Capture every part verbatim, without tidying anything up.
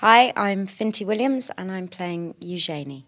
Hi, I'm Finty Williams and I'm playing Eugenie.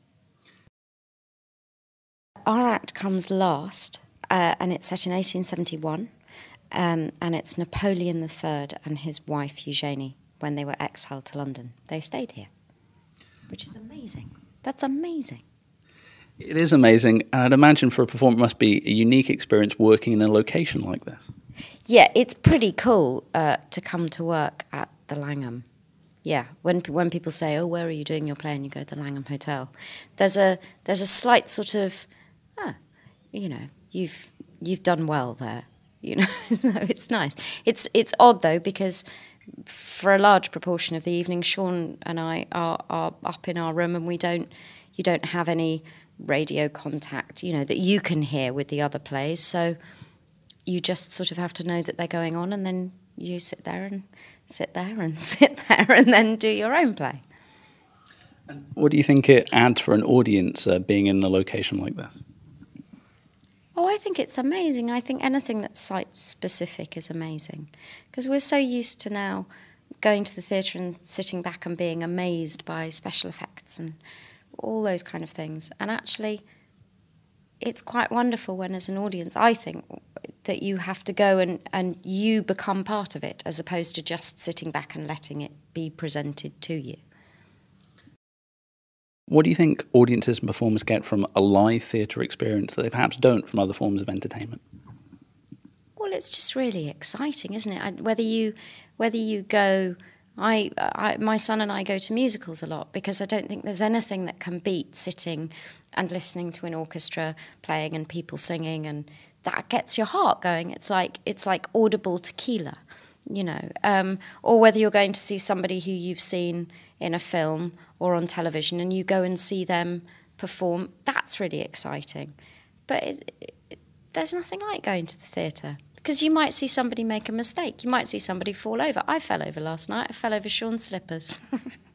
Our act comes last uh, and it's set in eighteen seventy-one um, and it's Napoleon the Third and his wife Eugenie when they were exiled to London. They stayed here, which is amazing. That's amazing. It is amazing, and I'd imagine for a performer it must be a unique experience working in a location like this. Yeah, it's pretty cool uh, to come to work at the Langham. Yeah, when when people say, "Oh, where are you doing your play?" and you go to the Langham Hotel, there's a there's a slight sort of, ah, you know, you've you've done well there, you know. So it's nice. It's it's odd though because for a large proportion of the evening, Sean and I are are up in our room and we don't you don't have any radio contact, you know, that you can hear with the other plays. So you just sort of have to know that they're going on, and then you sit there and sit there and sit there and then do your own play. What do you think it adds for an audience uh, being in a location like this? Oh, I think it's amazing. I think anything that's site-specific is amazing because we're so used to now going to the theatre and sitting back and being amazed by special effects and all those kind of things. And actually, it's quite wonderful when, as an audience, I think, that you have to go and, and you become part of it as opposed to just sitting back and letting it be presented to you. What do you think audiences and performers get from a live theatre experience that they perhaps don't from other forms of entertainment? Well, it's just really exciting, isn't it? I, whether you whether you go... I, I, my son and I go to musicals a lot because I don't think there's anything that can beat sitting and listening to an orchestra playing and people singing, and that gets your heart going. It's like it's like audible tequila, you know. Um, or whether you're going to see somebody who you've seen in a film or on television and you go and see them perform, that's really exciting. But it, it, there's nothing like going to the theatre. Because you might see somebody make a mistake. You might see somebody fall over. I fell over last night. I fell over Sean's slippers.